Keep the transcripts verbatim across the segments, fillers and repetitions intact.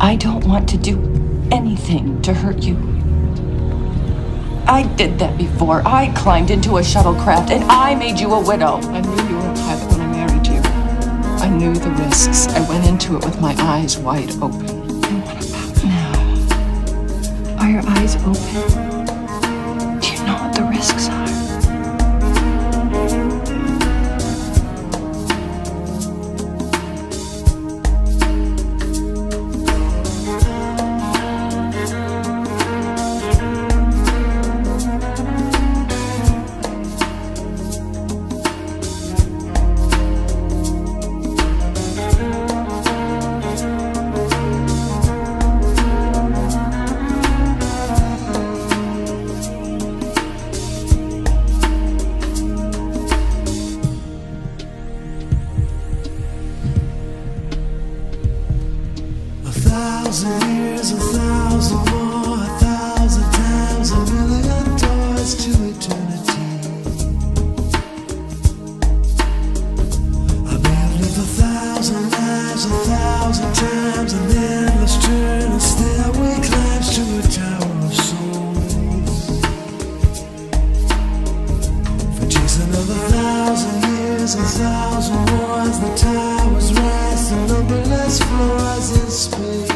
I don't want to do anything to hurt you. I did that before. I climbed into a shuttlecraft and I made you a widow. I knew you were a pilot when I married you. I knew the risks. I went into it with my eyes wide open. And what about now? Are your eyes open? Do you know what the risks are? A thousand years, a thousand more, a thousand times, a million doors to eternity. I may have lived a thousand lives, a thousand times, an endless turn, a stairway climbs to a tower of souls. For chasing of a thousand years, a thousand wars, the towers rise to numberless floors in space.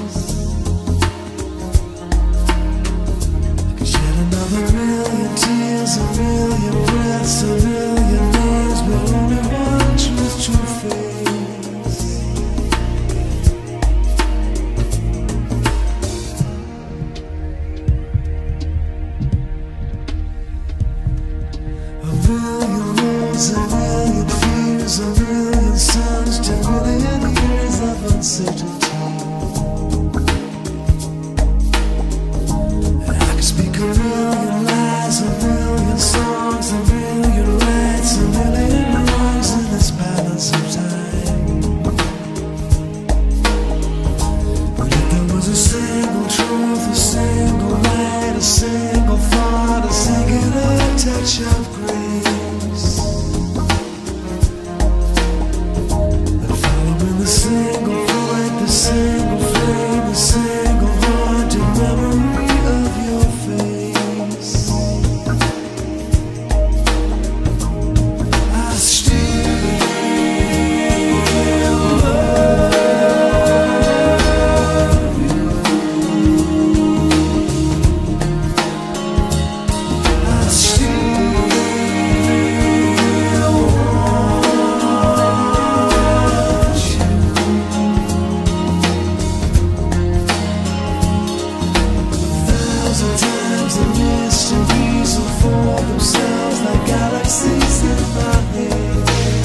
Another million tears, a million breaths, a million names, but only one truth to face. A million roads, a million fears, a million suns, ten million years of uncertainty. Speak a million lies, a million songs, a million rights, a million wrongs in this balance of time. But if there was a single truth, a single light, a single thought, a singular touch of grace, then following the single void, the single flame, the single haunted memory of your face. I still love you. I still want you. Sometimes the mysteries unfold themselves like galaxies in my head.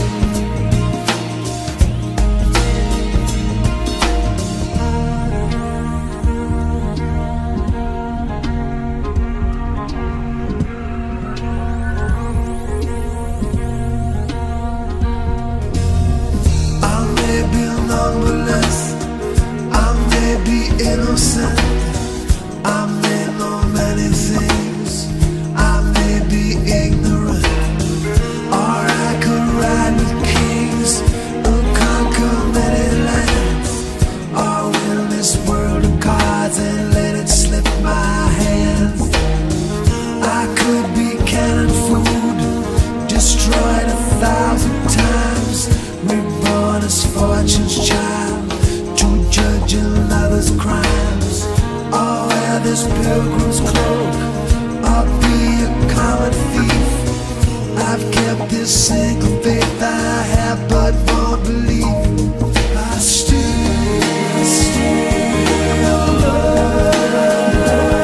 I may be numberless, I may be innocent, I may know many things, I may be ignorant, or I could ride with kings and conquer many lands, or win this world of cards and let it slip my hands. I could be cannon food, destroyed a thousand times, reborn as fortune's child to judge another's crimes. Or wear this pilgrim's cloak, or be a common thief. I've kept this single faith I have but won't believe. I still, I still love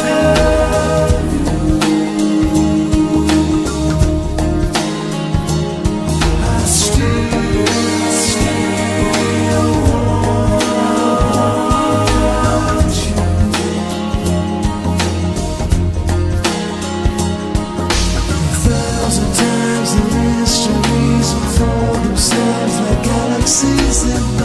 you. I still, I still want you. A thousand times the mysteries unfold themselves like galaxies in